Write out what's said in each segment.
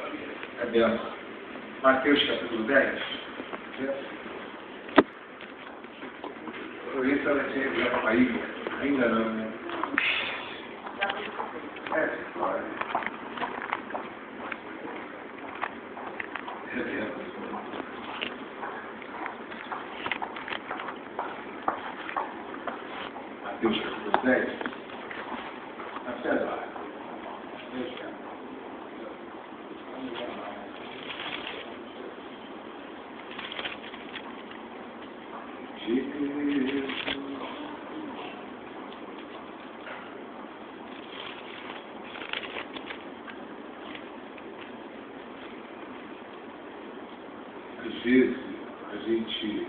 É dentro. Mateus capítulo 10. Por isso ela tinha que ir para a ilha. Ainda não, né? Claro. É dentro. Mateus capítulo 10. Até lá. Às vezes a gente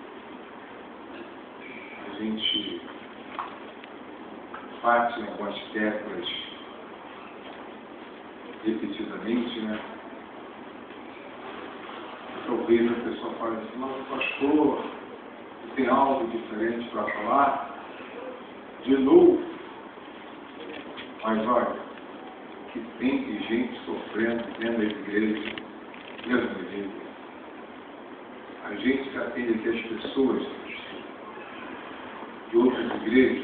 bate em algumas teclas repetidamente, né? Talvez a pessoa fale assim, não, pastor, tem algo diferente para falar? De novo. Mas olha, que tem de gente sofrendo dentro da igreja, Deus me livre. A gente que atende aqui as pessoas de outras igrejas,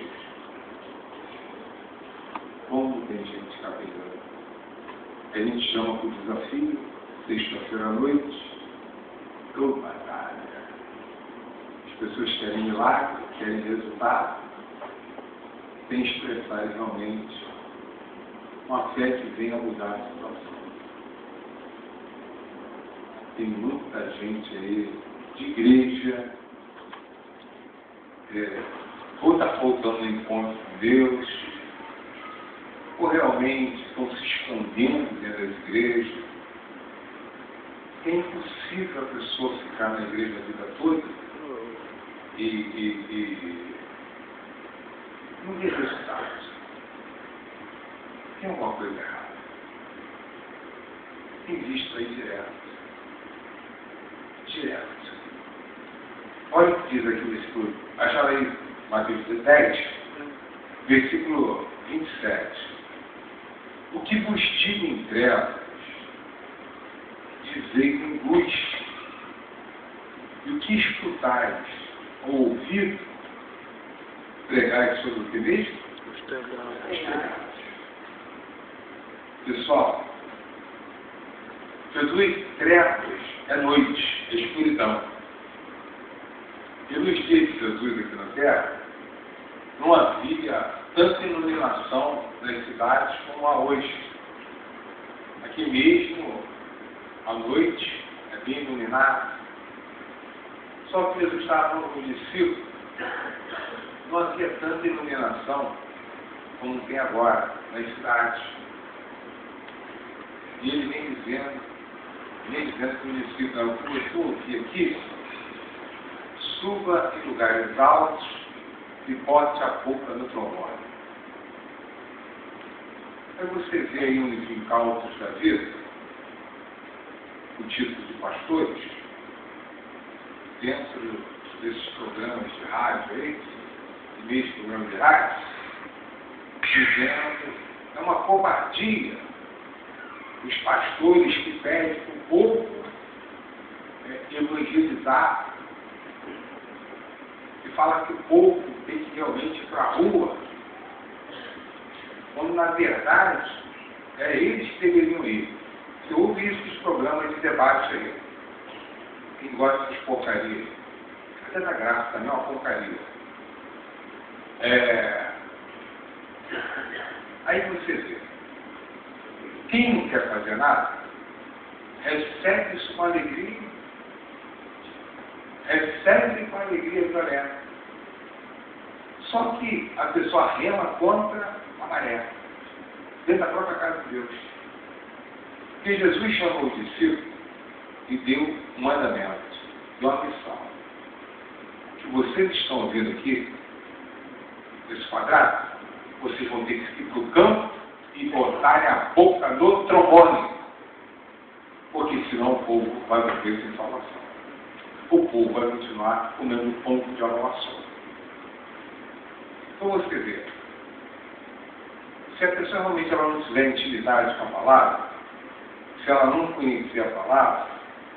como tem gente capelando. A gente chama para o desafio, sexta-feira à noite, batalha. As pessoas querem milagre, querem resultado, tem que expressar realmente uma fé que venha mudar a situação. Tem muita gente aí de igreja, ou está faltando um encontro com Deus, ou realmente estão se escondendo dentro das igrejas. É impossível a pessoa ficar na igreja a vida toda e não ter resultados. Tem alguma coisa errada. Tem visto aí direto. Olha o que diz aqui no estudo. Acharam aí Mateus 10, versículo 27. O que vos digo em trevas, dizei em luz. E o que escutais ou ouvir, pregai sobre o que mesmo? Os pegados. Pessoal, Jesus, trevas é noite, é escuridão. E nos dias de Jesus aqui na Terra, não havia tanta iluminação nas cidades como há hoje. Aqui mesmo, à noite, é bem iluminado. Só que Jesus estava falando com os discípulos, não havia tanta iluminação como tem agora nas cidades. E ele vem dizendo que o discípulo, o que eu ouvi aqui, suba em lugares altos e bote a boca no trombone. Aí você vê aí uns incautos da vida, o tipo de pastores, dentro desses programas de rádio aí, e mesmo programas de rádio, dizendo, é uma covardia os pastores que pedem para o povo evangelizar e fala que o povo tem que realmente ir para a rua, quando na verdade eles que deveriam ir. Você ouve isso nos programas de debate aí. Quem gosta dessas porcarias, até da graça também é uma porcaria. Aí você vê, quem não quer fazer nada, recebe isso com alegria, violenta. Só que a pessoa rema contra a maré, dentro da própria casa de Deus. Porque Jesus chamou os discípulos e deu um mandamento, deu uma missão. Que vocês estão ouvindo aqui, nesse quadrado, vocês vão ter que ir para o campo e botarem a boca no trombone. Porque senão o povo vai viver sem salvação. O povo vai continuar comendo pão de amaldiçoação. Então você vê, se a pessoa realmente ela não tiver intimidade com a palavra, se ela não conhecer a palavra,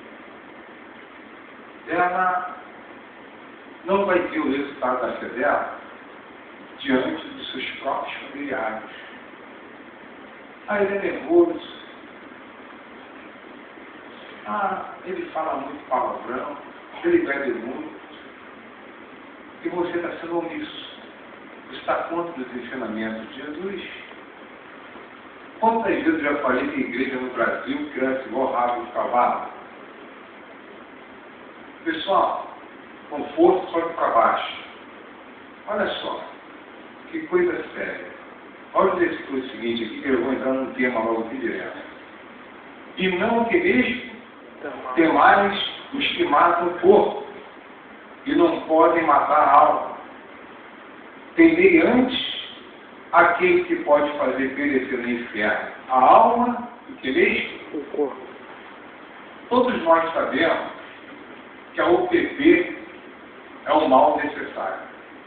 ela não vai ter o resultado da fé dela diante dos seus próprios familiares. Ah, ele é nervoso. Ah, ele fala muito palavrão. Ele bebe muito. E você está sendo omisso. Você está contra os ensinamentos de Jesus. Quantas vezes eu já falei que a igreja no Brasil cresce igual rabo de cavalo? Pessoal, com força só para baixo. Olha só, que coisa séria. Olha o versículo seguinte aqui, que eu vou entrar num tema logo aqui direto. E não que mesmo temais os que matam o corpo, e não podem matar a alma. Temei antes aquele que pode fazer perecer no inferno a alma do que mesmo o corpo. Todos nós sabemos que a UPP é um mal necessário.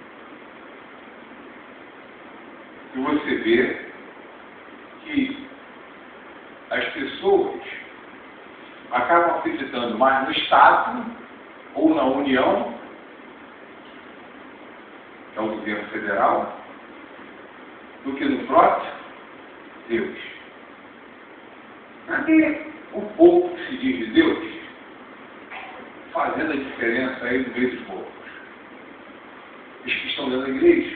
E você vê que as pessoas acabam acreditando mais no Estado ou na União, que é o governo federal, do que no próprio Deus. Cadê o povo que se diz de Deus fazendo a diferença aí no meio dos povos? Os que estão dentro da igreja,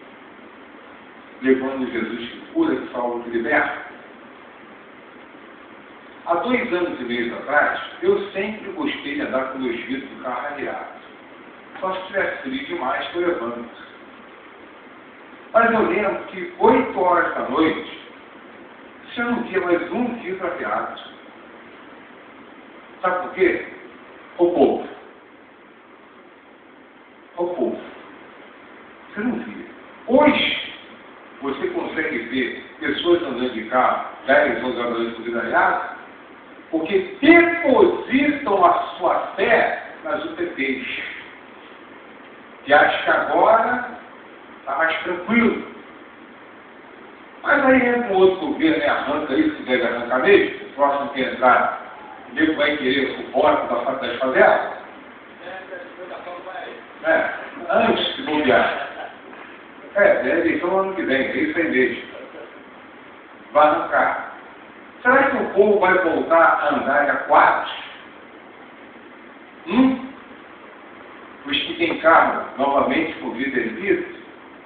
levando Jesus que cura, que salva, que liberta. Há 2 anos e meio atrás, eu sempre gostei de andar com meus vidros do carro aliado. Só se tivesse frio demais, eu levanto. Mas eu lembro que 8 horas da noite, você não via mais um vidro aviado. Sabe por quê? O povo. O povo. Você não via. Hoje, você consegue ver pessoas andando de carro 10, 11 horas da noite com vidro aviado, porque depositam a sua fé nas UTPs. E acho que agora está mais tranquilo. Mas aí entra um outro governo e arranca isso que deve arrancar mesmo. O próximo que entrar, o nego vai querer o suporte das favelas. Antes de bobear. É eleição ano que vem, é isso aí mesmo. Vai arrancar. Será que o povo vai voltar a andar em aquáticos? Os que têm carro novamente com vida erguida?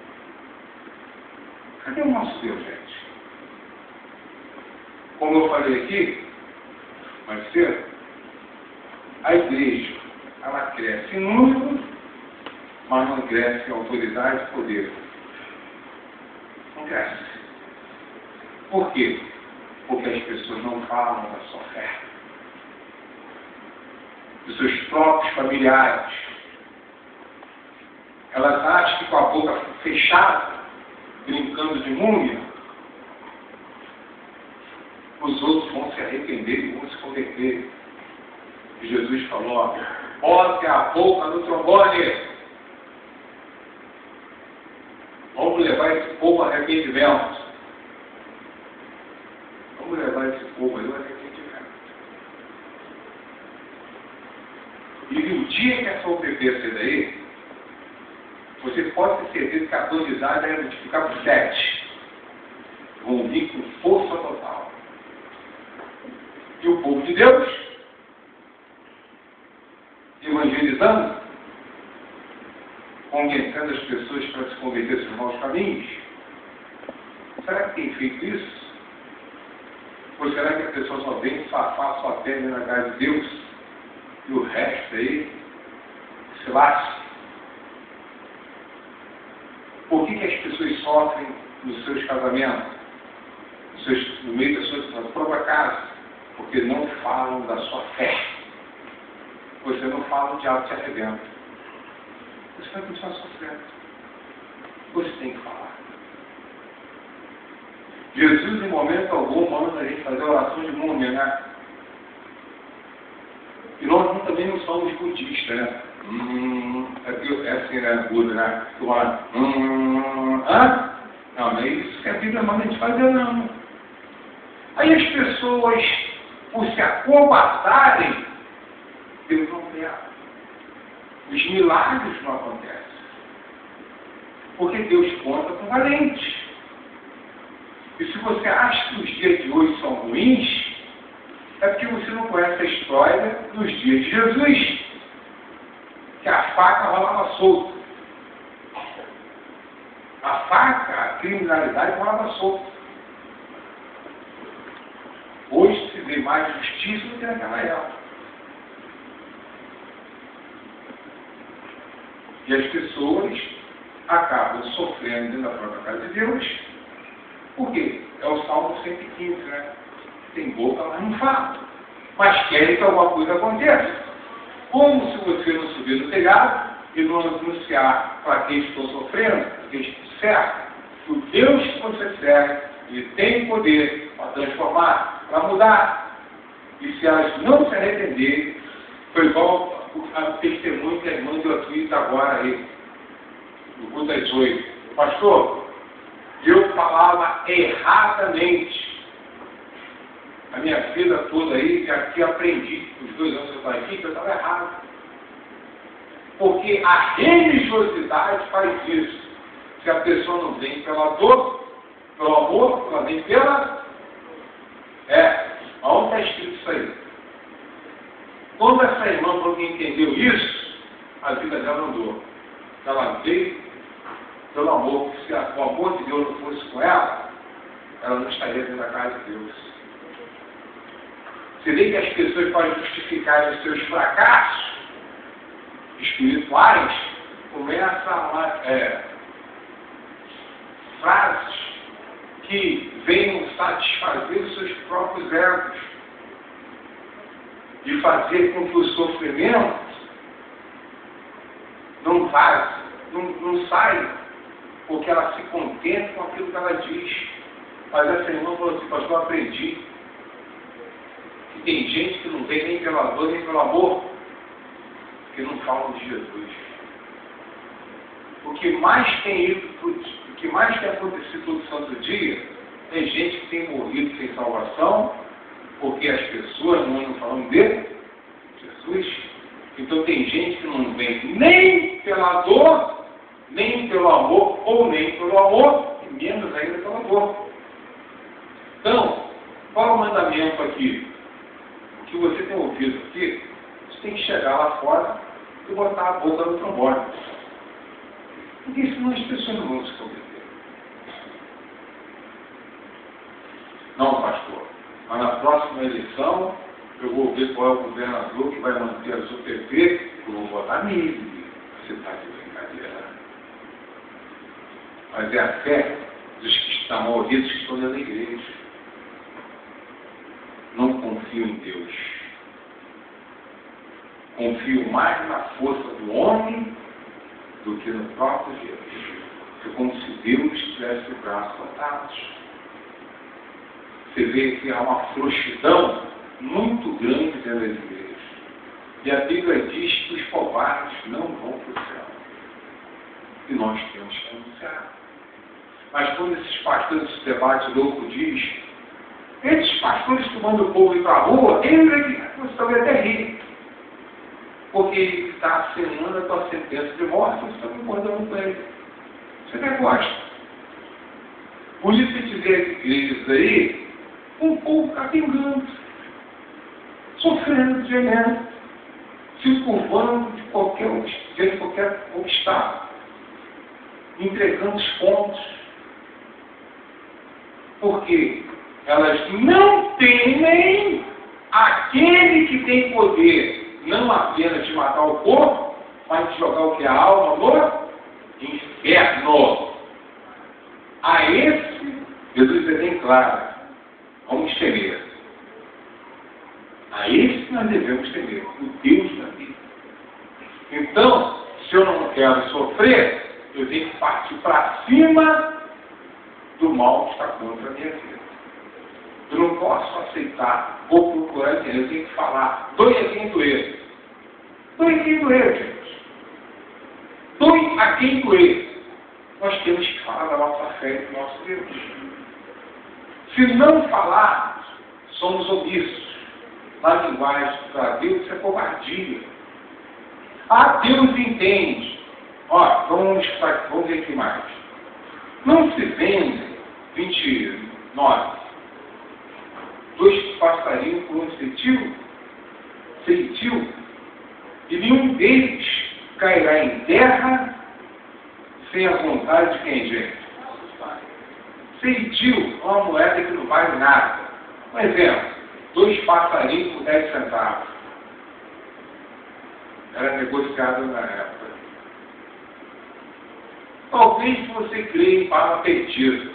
Cadê o nosso Deus, gente? Como eu falei aqui, mais cedo, a igreja, ela cresce em número, mas não cresce em autoridade e poder. Não cresce. Por quê? Porque as pessoas não falam da sua fé. Dos seus próprios familiares. Elas acham que com a boca fechada, brincando de múmia, os outros vão se arrepender e vão se converter. E Jesus falou, bote a boca no trombone. Vamos levar esse povo a arrependimento. Vamos levar esse povo aí a arrependimento. E no dia que essa UPP sair daí, você pode ter certeza que a tonalidade vai multiplicar por 7. Vão vir com força total. E o povo de Deus, evangelizando, convencendo as pessoas para se converter aos maus caminhos. Será que tem feito isso? Ou será que a pessoa só vem safar sua perna na casa de Deus e o resto aí se lasca? Por que as pessoas sofrem nos seus casamentos, no meio da sua própria casa? Porque não falam da sua fé. Você não fala, o diabo te arrebenta. Você vai continuar sofrendo. Você tem que falar. Jesus, em momento algum, manda a gente fazer oração de múmia, né? E nós também não somos budistas, né? É assim, né? Buda, né? Tu fala, Não é isso que a Bíblia manda a gente fazer, não. Aí as pessoas acobardarem, Deus não opera. Os milagres não acontecem. Porque Deus conta com valentes. E se você acha que os dias de hoje são ruins, é porque você não conhece a história dos dias de Jesus. Que a faca rolava solta. A faca, a criminalidade rolava solta. Hoje se vê mais justiça do que naquela época. E as pessoas acabam sofrendo dentro da própria casa de Deus. Por quê? É o Salmo 115, né? Tem boca, mas não fala. Mas querem que alguma coisa aconteça. Como se você não subir no telhado e não anunciar para quem estou sofrendo, que estou certo, que o Deus que você serve, ele tem poder para transformar, para mudar. E se elas não se arrependerem, foi igual a testemunho que a irmã deu aqui agora aí, no culto das 8. Pastor, eu falava erradamente a minha vida toda aí, e aqui aprendi, os 2 anos que eu estou aqui, que eu estava errado. Porque a religiosidade faz isso. Se a pessoa não vem pela dor, pelo amor, ela vem pela... Onde está escrito isso aí? Quando essa irmã falou que entendeu isso, a vida dela andou. Ela veio pelo amor, porque se o amor de Deus não fosse com ela, ela não estaria dentro da casa de Deus. Você vê que as pessoas podem justificar os seus fracassos espirituais, começam a frases que venham satisfazer os seus próprios egos e fazer com que o sofrimento não saia, porque ela se contenta com aquilo que ela diz. Mas essa irmã falou assim: pastor, eu aprendi que tem gente que não vem nem pela dor nem pelo amor, que não falam de Jesus. O que mais tem acontecido todo santo dia é gente que tem morrido sem salvação, porque as pessoas não andam falando de Jesus. Então tem gente que não vem nem pela dor, nem pelo amor, ou nem pelo amor, e menos ainda pela dor. Então, qual é o mandamento aqui? O que você tem ouvido aqui, você tem que chegar lá fora e botar a boca no trombone. Porque senão as pessoas não vão se converter. Não, pastor, mas na próxima eleição eu vou ver qual é o governador que vai manter a sua UPP, eu vou votar nele. Você está de brincadeira. Mas é a fé dos que estão morridos que estão dentro da igreja. Não confio em Deus. Confio mais na força do homem do que no próprio Deus. É como se Deus tivesse o braço atados. Você vê que há uma frouxidão muito grande dentro das igrejas. E a Bíblia diz que os covardes não vão para o céu. E nós temos que anunciar. Mas quando esses pastores, esse debate louco diz, esses pastores que mandam o povo ir para a rua, você talvez até rir. Porque ele está assinando a tua sentença de morte, você está concordando com ele. Você até gosta. Por isso que tiver as igrejas aí, o povo está pingando, sofrendo, gemendo, se curvando de qualquer obstáculo, entregando os pontos. Porque elas não temem aquele que tem poder, não apenas de matar o corpo, mas de jogar o que? A alma no inferno. A esse, Jesus é bem claro. Vamos temer. A esse nós devemos temer, o Deus da vida. Então, se eu não quero sofrer, eu tenho que partir para cima do mal que está contra a minha vida. Eu não posso aceitar, vou procurar entender, eu tenho que falar, doe a quem doer. Doe a quem doer, gente. Doe a quem doer. Nós temos que falar da nossa fé e do nosso Deus. Se não falar, somos omissos. na linguagem para Deus, isso é covardia. Ah, Deus entende. Ó, vamos ver aqui mais. Não se vende 29. 2 passarinhos por um ceitil, e nenhum deles cairá em terra sem a vontade de quem, gente? Ceitil é uma moeda que não vale nada. Um exemplo, 2 passarinhos por 10 centavos. Era negociado na época. Talvez você creia em bala perdida.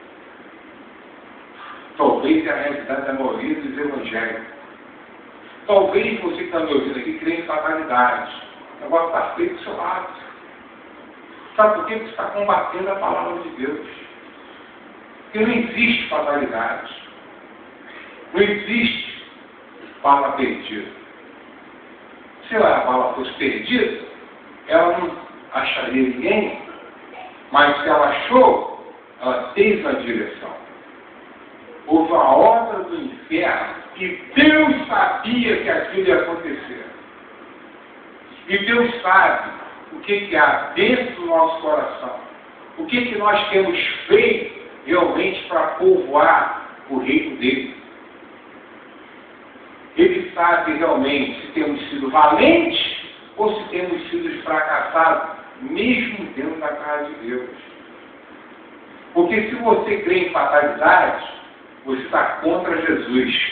Talvez é a realidade da maioria dos evangélicos. Talvez você que está me ouvindo aqui creia em fatalidade. O negócio está feito do seu lado. Sabe por quê? Porque você está combatendo a palavra de Deus. Porque não existe fatalidade. Não existe bala perdida. Se a bala fosse perdida, ela não acharia ninguém, mas se ela achou, ela teve uma direção. Houve uma obra do inferno e Deus sabia que aquilo ia acontecer. E Deus sabe o que há dentro do nosso coração. O que nós temos feito realmente para povoar o reino dele. Ele sabe realmente se temos sido valentes ou se temos sido fracassados, mesmo dentro da casa de Deus. Porque se você crê em fatalidade, você está contra Jesus.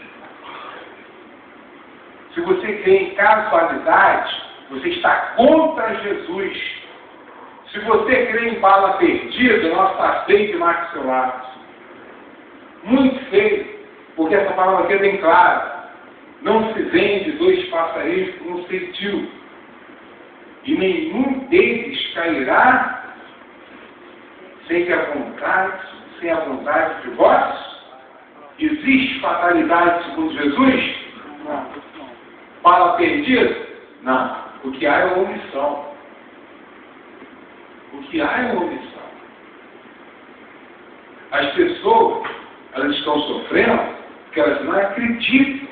Se você crê em casualidade, você está contra Jesus. Se você crê em bala perdida, nós está feio demais do seu lado. Muito feio, porque essa palavra aqui é bem clara. Não se vende 2 passarinhos por um ceitil, e nenhum deles cairá sem a vontade de vós. Existe fatalidade segundo Jesus? Não. Bala perdida? Não. O que há é omissão. O que há é omissão. As pessoas, elas estão sofrendo porque elas não acreditam.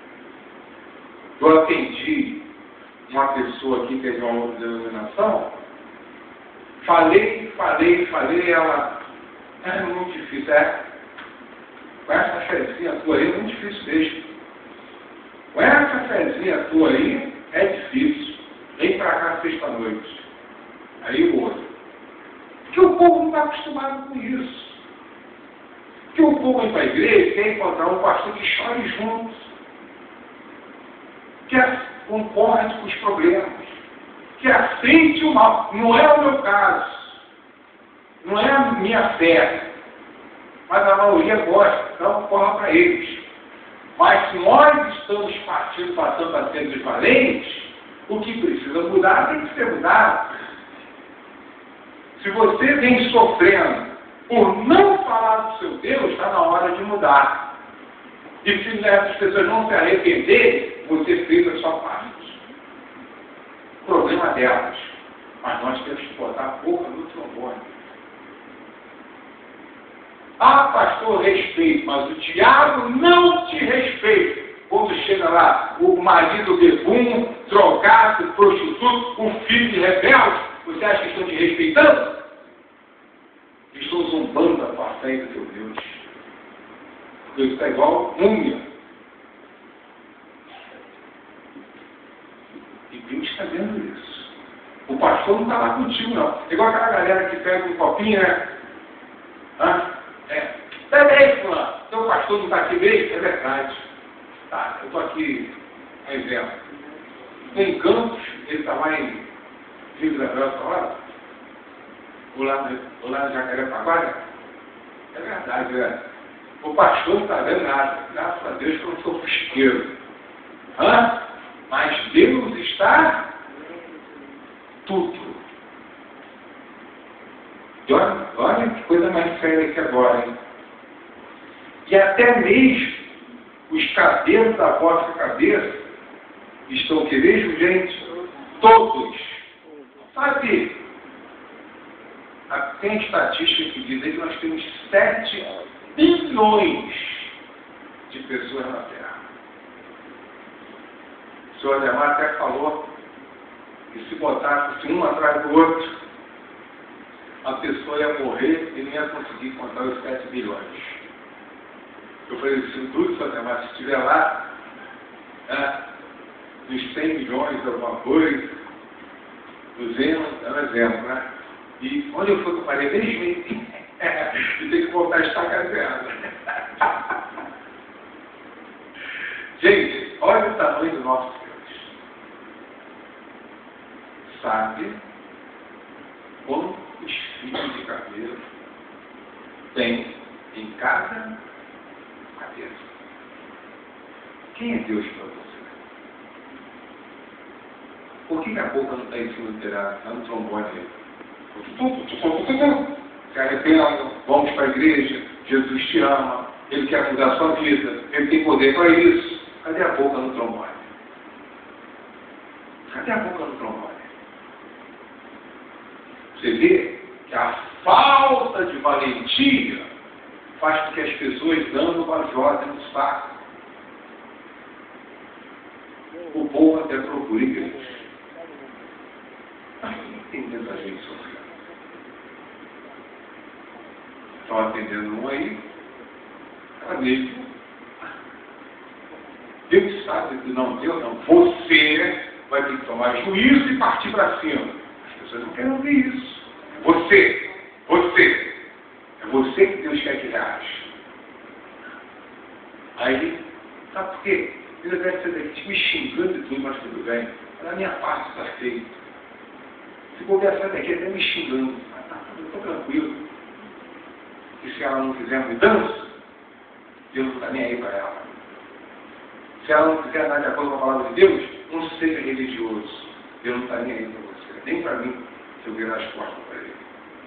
Eu atendi uma pessoa aqui que teve uma outra denominação, falei, ela, é muito difícil, com essa fezinha tua aí é muito difícil mesmo. Com essa fezinha tua aí é difícil. Vem pra cá sexta-noite. Aí o outro. Porque o povo não está acostumado com isso. Porque o povo vai para a igreja quer encontrar um pastor que chore juntos. Que concorde com os problemas. Que aceite o mal. Não é o meu caso. Não é a minha fé. Mas a maioria gosta, então corra para eles. Mas se nós estamos passando a ser dos valentes, o que precisa mudar tem que ser mudado. Se você vem sofrendo por não falar do seu Deus, está na hora de mudar. E se essas pessoas não se arrependerem, você fez a sua parte. O problema delas. Mas nós temos que botar a boca no trombone. Ah, pastor, respeito, mas o diabo não te respeita. Quando chega lá, o marido bebum, drogado, prostituto, um filho de rebelde, você acha que estão te respeitando? Estão zombando da tua fé e do teu Deus. Porque isso está igual múmia. E Deus está vendo isso. O pastor não está lá contigo, não. É igual aquela galera que pega um copinho, né? Bebe aí, fulano. Teu pastor não está aqui mesmo? É verdade. Tá, eu estou aqui, a exemplo. Em Campos, ele está lá em Rio de Janeiro, ou lá no Jacarepaguá. É verdade, né? O pastor não está vendo nada. Graças a Deus que eu não sou fusqueiro. Mas Deus está tudo. E olha que coisa mais séria que agora, hein? E até mesmo os cabelos da vossa cabeça estão que mesmo, gente? Todos. Sabe? Tem estatística que diz que nós temos 7 bilhões de pessoas na Terra. O senhor Ademar até falou que se botasse um atrás do outro, a pessoa ia morrer e não ia conseguir contar os 7 bilhões. Eu falei assim, tudo, senhor Ademar, se estiver lá, nos 100 milhões, alguma coisa, 200, é um exemplo, né? E onde eu fui que eu parei, mesmo, e tem que voltar a estacar zero. Gente, olha o tamanho do nosso Deus. Sabe quantos fios de cabelo tem em cada cabeça? Quem é Deus para você? Por que a boca não está em cima do telhado? Está no trombone aí. Se arrependam, vamos para a igreja, Jesus te ama, Ele quer mudar a sua vida, Ele tem poder para isso. Cadê a boca no trombone? Cadê a boca no trombone? Você vê que a falta de valentia faz com que as pessoas dando vajosem no saco. O povo até procura igreja. Tem muita gente sofrendo. Estão atendendo um aí, ela mesmo. Deus sabe que não deu, não. Você vai ter que tomar juízo e partir para cima. As pessoas não querem ouvir isso. Você. É você que Deus quer que reaja. Aí, sabe por quê? Ele deve ser daqui me xingando e tudo, mas tudo bem. Na minha parte está feito. Se conversar daqui até me xingando, eu estou tranquilo. E se ela não fizer mudança, Deus não está nem aí para ela. Se ela não quiser nada de acordo com a palavra de Deus, não seja religioso. Deus não está nem aí para você, nem para mim, se eu virar as costas para ele.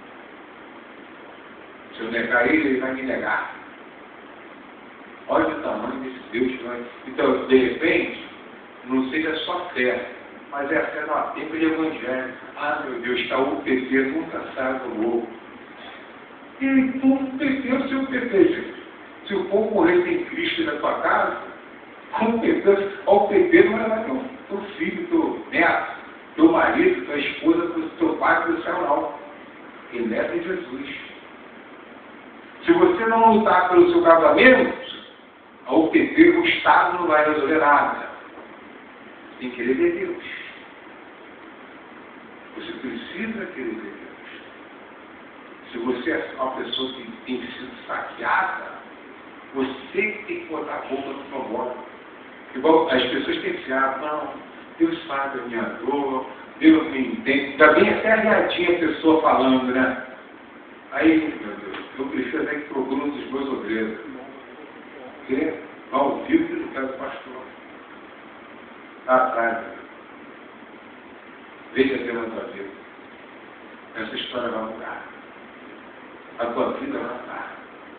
Se eu negar ele vai me negar. Olha o tamanho desse Deus que nós... Então, de repente, não seja só fé, mas é a fé no tempo de evangelho. Ah, meu Deus, está o PT, nunca sai do morro. E então o PT, o seu PT, gente. Se o povo morrer sem Cristo na tua casa, como o PT não vai levar teu filho, teu neto, teu marido, tua esposa, teu pai para o céu, não. Ele leva em Jesus. Se você não lutar pelo seu casamento, a UPP, o Estado não vai resolver nada. Tem que querer ver Deus. Você precisa querer ver Deus. Se você é uma pessoa que tem sido saqueada, você tem que botar a boca no trombone. Igual as pessoas pensam, não, Deus sabe a minha dor, Deus me entende. Ainda bem até arriadinha a pessoa falando, né? Aí, meu Deus, eu prefiro até que procure um dos meus obreiros. Porque ao vivo que não quero o pastor. Atrás. Veja pela tua vida. Essa história vai mudar. A tua vida vai mudar.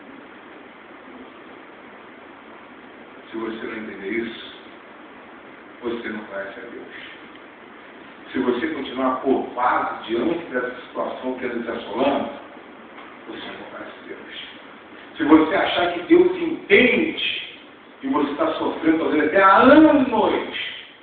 Se você não entender isso, você não conhece a Deus. Se você continuar curvado diante dessa situação que ele está assolando, você não conhece Deus. Se você achar que Deus entende e você está sofrendo talvez até há anos,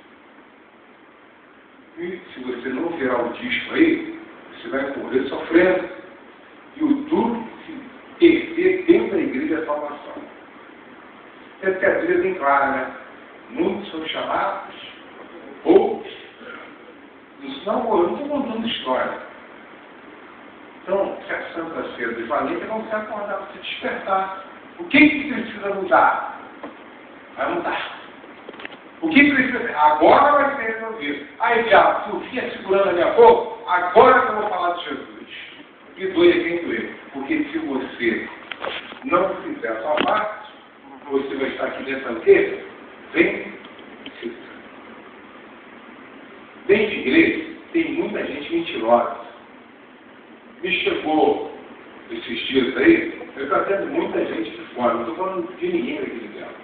e se você não virar o disco aí, você vai morrer sofrendo. E o duro se perder dentro da igreja é salvação. É que a Bíblia bem clara, né? Muitos são chamados, poucos. Não, eu não estou contando história. Então, se a Santa Ceia de Valente, vão se acordar para se despertar. O que precisa mudar? Vai mudar. O que precisa? Agora vai ser resolvido. Aí, diabo, se eu vinha segurando a minha boca, agora que eu vou falar de Jesus. E doer quem doer. Porque se você não fizer a sua parte, você vai estar aqui dentro do quê? Vem de igreja, tem muita gente mentirosa. Me chegou esses dias aí, eu estou tendo muita gente de fora, não estou falando de ninguém aqui dentro.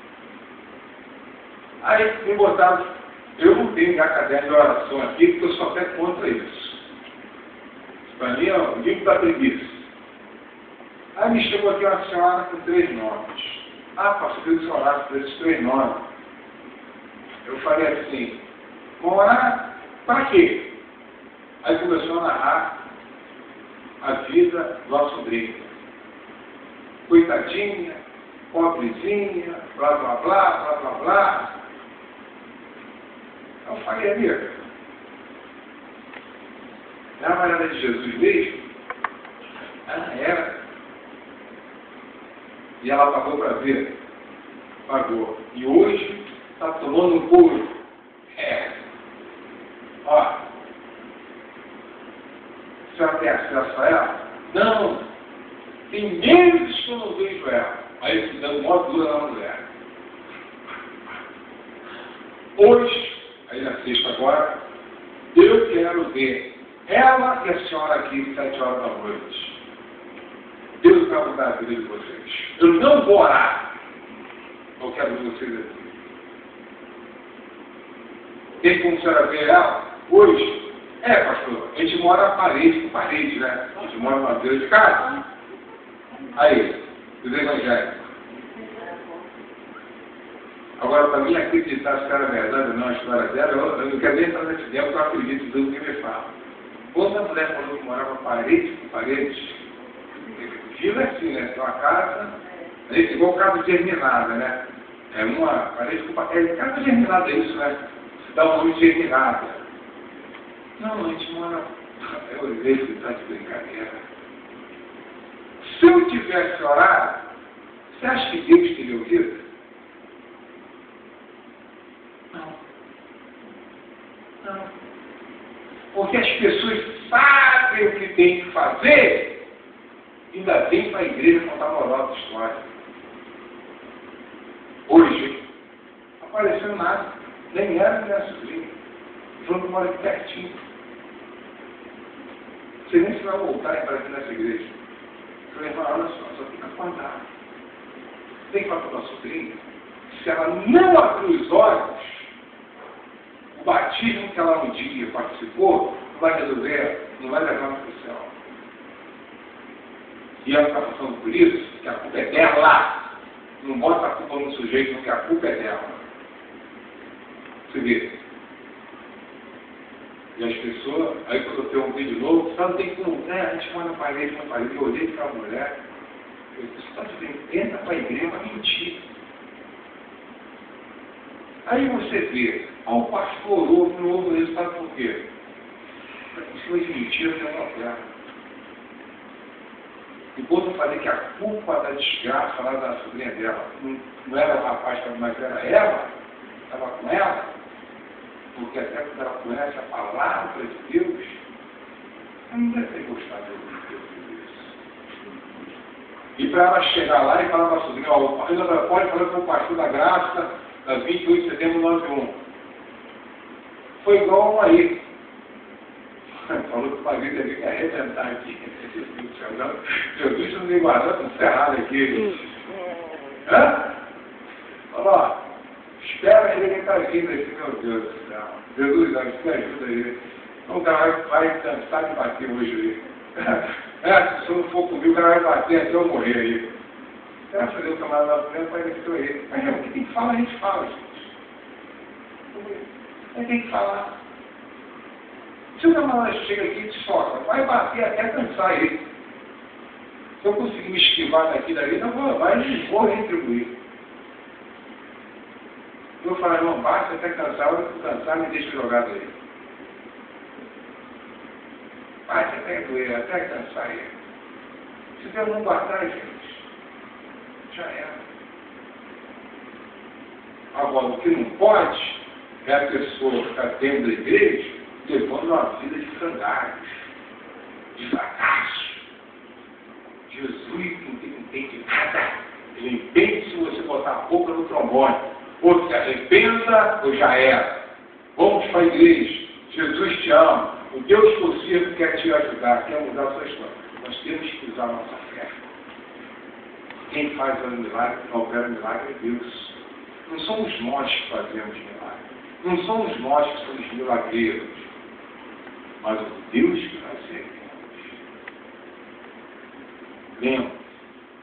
Aí me botaram, eu não tenho minha caderno de oração aqui, porque eu sou até contra isso. Para mim é o livro da preguiça. Aí me chegou aqui uma senhora com 3 nomes. Ah, pastor, eu disse orar por esses 3 nomes. Eu falei assim, morar para quê? Aí começou a narrar a vida do nosso sobrinho. Coitadinha, pobrezinha, blá, blá, blá, blá, blá, blá. Eu falei, amiga, é a Maria de Jesus mesmo? Ela era. E ela pagou para ver. Pagou. E hoje está tomando um couro. Ó. Você vai ter acesso a ela? Não. Tem meses que eu não vejo ela. Aí se dando mó dura na mulher. Hoje, aí na sexta agora, eu quero ver ela e a senhora aqui, 7 horas da noite. Deus vai mudar a vida de vocês. Eu não vou orar. Eu quero ver vocês aqui. Tem como a senhora ver ela? Hoje? Pastor, a gente mora parede com parede, né? A gente mora numa beira de casa. Aí, os evangélicos. Agora, para mim acreditar se era verdade ou não a história dela, eu não quero nem entrar nesse tempo, porque eu acredito em tudo que me fala. Quando a mulher falou que morava parede com parede, vila assim, né? Tem uma casa, igual casa germinada, né? É uma parede com parede. Casa germinada é isso, né? Se dá um nome de germinada. Não, a gente mora. Eu olhei que está de brincadeira. Se eu tivesse orado, você acha que Deus teria ouvido? Não. Não. Porque as pessoas sabem o que tem que fazer, ainda vem para a igreja contar moral da história. Hoje, não apareceu nada. Nem era minha sobrinha. O João mora aqui pertinho. Você nem se vai voltar e entrar aqui nessa igreja. Eu falei, olha só fica acordado. Tem que falar para a sobrinha, se ela não abrir os olhos, o batismo que ela um dia participou, não vai resolver, não vai levar para o céu. E ela está passando por isso, que a culpa é dela. Não bota a culpa no sujeito, porque a culpa é dela. Você vê. E as pessoas, aí quando eu perguntei de novo, sabe, tem que não, a gente mora na parede, eu olhei para a mulher, eu disse, você está dizendo, entra para a igreja para mentir. Aí você vê, o pastor ouve, não ouve o resultado por quê? Isso foi de mentira, tem uma guerra. E quando eu falei que a culpa da desgraça lá da sobrinha dela não era o rapaz, mas era ela, estava com ela, porque até quando ela conhece a palavra de Deus, ela não deve ter gostado de ouvir Deus isso. E para ela chegar lá e falar para a sobrinha, ainda pode falar com o pastor da graça, da 28 de setembro de 91. Foi igual aí. Falou que o padrinho teve que arrebentar aqui. Jesus não me guardou, está encerrado aqui. Hã? Falou, ó, espera ele que está vindo aqui, meu Deus do céu. Jesus, me ajuda aí. Então o cara vai cansar de bater hoje aí. Se eu não for comigo, o cara vai bater até eu morrer aí. Graças a Deus, o camarada da frente apareceu aí. Mas o que tem que falar, a gente fala, gente. Mas tem que falar. Se o camarada chega aqui e te soca, vai bater até cansar ele. Se eu conseguir me esquivar daqui e dali, não vou retribuir. Eu vou falar, não, bate até cansar, eu vou cansar, me deixa jogado aí. Bate até doer, até cansar ele. Se Deus não guardar, gente, já era. Agora, o que não pode é a pessoa ficar dentro da igreja levando uma vida de frangalhos, de fracasso. Jesus não entende nada. Ele entende se você botar a boca no trombone. Ou se arrependa, ou já era. Vamos para a igreja. Jesus te ama. O Deus possível quer te ajudar, quer mudar a sua história. Nós temos que usar a nossa fé. Quem faz o milagre, opera o milagre é Deus. Não somos nós que fazemos milagre. Não somos nós que somos milagreiros. Mas o Deus que vai ser. Lembra,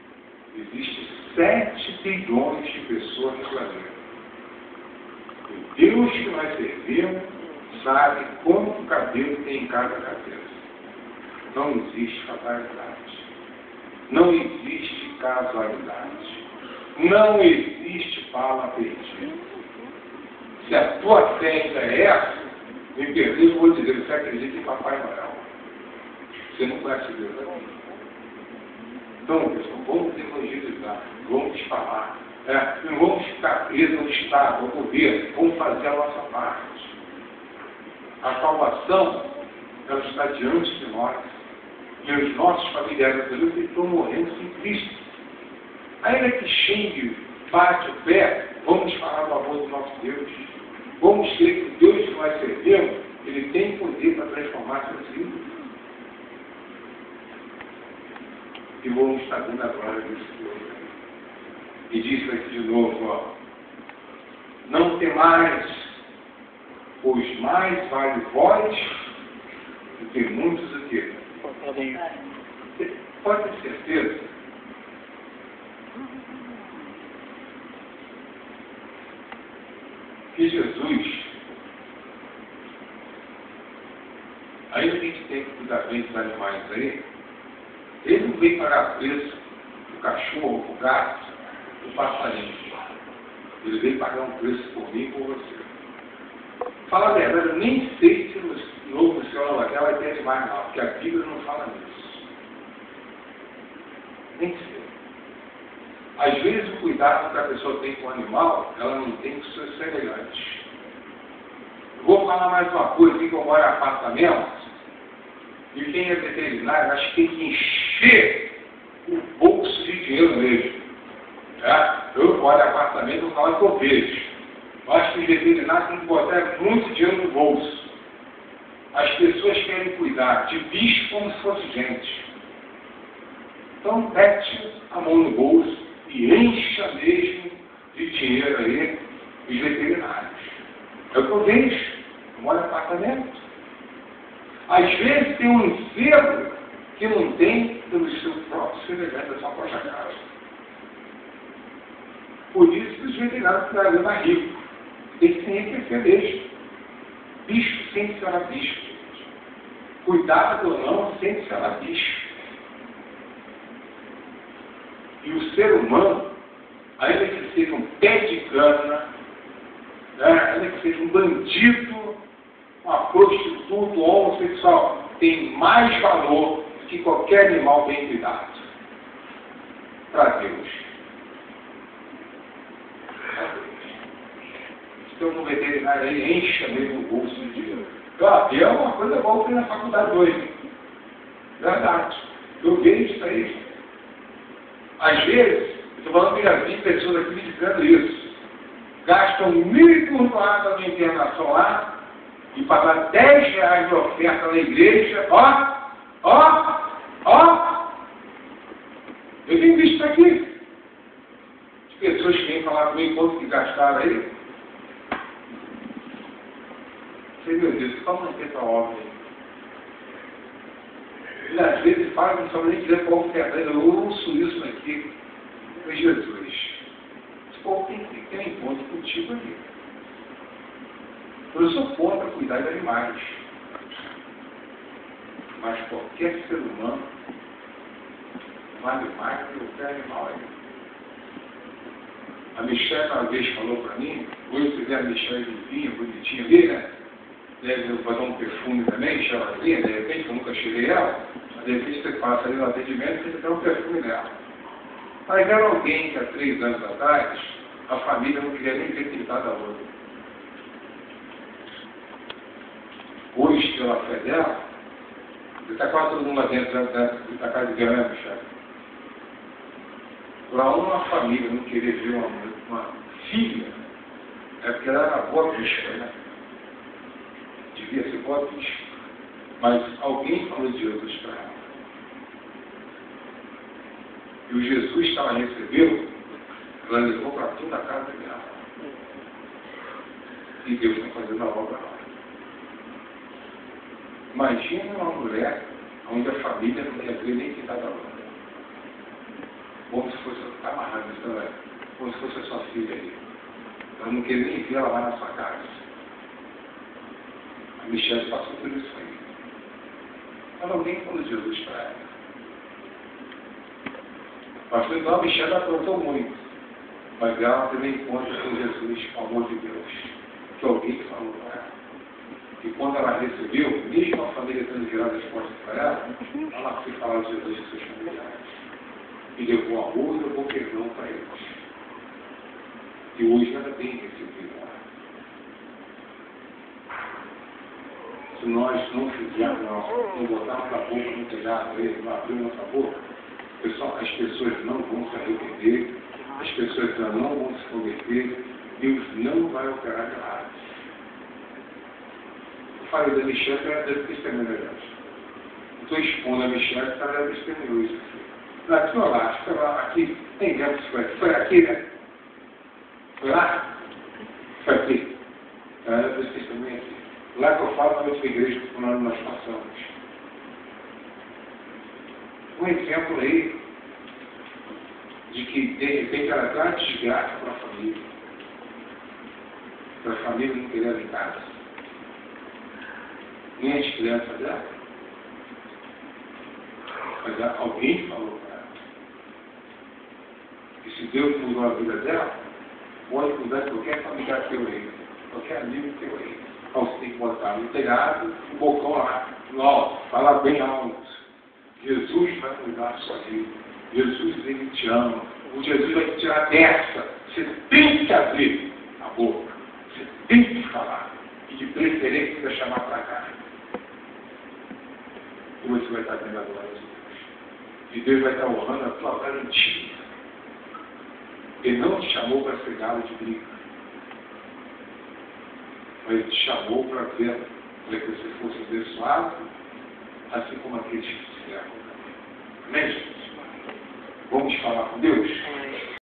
existem 7 bilhões de pessoas no planeta. Deus que nós servimos sabe quanto cabelo tem em cada cabeça. Não existe fatalidade. Não existe casualidade. Não existe bala perdida. Se a tua fé ainda é essa, me perdoe, eu vou dizer, você acredita em Papai Noel. Você não conhece Deus aqui. Então, pessoal, vamos evangelizar, vamos falar. Não vamos ficar presos ao Estado, ao governo, vamos fazer a nossa parte. A salvação, ela está diante de nós. E os nossos familiares brasileiros estão morrendo sem Cristo. Ainda que xingue, bate o pé, vamos falar do amor do nosso Deus. Vamos crer que o Deus que nós servimos, ele tem poder para transformar seus filhos. E vamos estar dando a glória desse Deus. E diz aqui de novo, ó, não temais, pois mais vale vós do que muitos o quê? Você pode ter certeza que Jesus, ainda que a gente tenha que cuidar bem dos animais aí, ele não veio pagar preço do cachorro, do gato, do passarinho. Ele veio pagar um preço por mim e por você. Fala a verdade, eu nem sei se no novo céu da terra vai ter animais não, porque a Bíblia não fala nisso. Nem sei. Às vezes o cuidado que a pessoa tem com o animal, ela não tem com seus semelhantes. Vou falar mais uma coisa, aqui que eu moro em apartamento, e quem é veterinário, acho que tem que encher o bolso de dinheiro mesmo. Eu moro em apartamento, eu falo que eu vejo. Eu acho que os veterinários têm que botar muito dinheiro no bolso. As pessoas querem cuidar de bicho como se fosse gente. Então, mete a mão no bolso e encha mesmo de dinheiro aí os veterinários. É o que eu vejo. Eu moro em apartamento. Às vezes tem um enfermo que não tem pelo seu próprio semelhante da sua própria casa. Por isso que os veterinários trazem mais rico. Tem que se enriquecer mesmo. Bicho sempre será bicho. Cuidado ou não, sempre será bicho. E o ser humano, ainda que seja um pé de cana, ainda que seja um bandido, uma prostituta, um homossexual, tem mais valor do que qualquer animal bem cuidado. Para Deus. Então, no veterinário aí, encha mesmo o bolso de dinheiro. É uma coisa boa que na faculdade hoje. Verdade. Eu vejo isso aí. Às vezes, eu estou falando que já vi pessoas aqui me dizendo isso. Gastam R$1.000 na internação lá e pagam R$10 de oferta na igreja. Eu tenho visto aqui. As pessoas que vêm falar comigo quanto que gastaram aí. Sei, meu Deus, só manter essa obra aí. Ele às vezes fala que não sabe nem dizer qual que é. Eu ouço isso aqui. Meu Jesus, esse povo tem que ter um encontro contigo ali. Eu sou contra cuidar de animais. Mas qualquer ser humano vale mais do que qualquer animal aí. A Michelle uma vez falou para mim, hoje você vê a Michelle limpinha, bonitinha ali, né? Deve fazer um perfume também, cheirosinha, de repente, que eu nunca cheirei ela, mas de repente você passa ali no atendimento e você tem um perfume dela. Mas era alguém que há 3 anos atrás, a família não queria nem ter pintado a outra. Hoje, pela fé dela, está quase todo mundo lá dentro da casa de Deus, né, Michelle? Para uma família não querer ver uma filha, é porque ela era boa bicha, né? Devia ser boa bicha. Mas alguém falou de Jesus para ela. E o Jesus que ela recebeu, ela levou para toda a casa dela. E Deus está fazendo a obra lá. Imagina uma mulher onde a família não ia ver nem que cada obra. Como se fosse, está amarrado isso também, como se fosse a sua filha aí. Ela não queria nem ver ela lá na sua casa. A Michelle passou por isso aí. Mas alguém falou de Jesus para ela. Pastor, então a Michelle aprontou muito. Mas ela também encontra com Jesus, com o amor de Deus. Que alguém falou para ela. E quando ela recebeu, mesmo a família tendo virado as costas para ela foi falar de Jesus e seus familiares. E levou amor e levou perdão para eles. E hoje ela tem recebido lá. Se nós não fizermos, não botarmos a boca no telhado, não abrirmos nossa boca, pessoal, as pessoas não vão se arrepender, as pessoas não vão se converter, Deus não vai operar milagres. Eu falei da Michelle, que ela deve testemunho, aliás. Estou expondo a Michelle, que ela deve testemunhar isso aqui. Aqui ou lá, foi lá, aqui, tem dentro que foi aqui, né? Foi lá? Foi aqui. Ela deve testemunhar aqui. Lá que eu falo na outra igreja que nós passamos. Um exemplo aí de que, de repente, ela dá desgraça para a família. Para a família não querer ela em casa. Nem as crianças dela. Mas alguém falou para ela. E se Deus mudou a vida dela, pode mudar qualquer familiar teu aí, qualquer amigo teu aí. Então você tem que botar no telhado, um bocão lá, alto, falar bem alto. Jesus vai mudar a sua vida. Jesus, ele te ama. O Jesus vai te tirar dessa. Você tem que abrir a boca. Você tem que falar. E de preferência vai chamar para cá. E você vai estar tendo a glória de Deus. E Deus vai estar honrando a tua garantia. Ele não te chamou para ser galo de briga. Mas Ele te chamou para ver, para que você fosse abençoado, assim como aqueles que fizeram. Amém, gente? Vamos falar com Deus?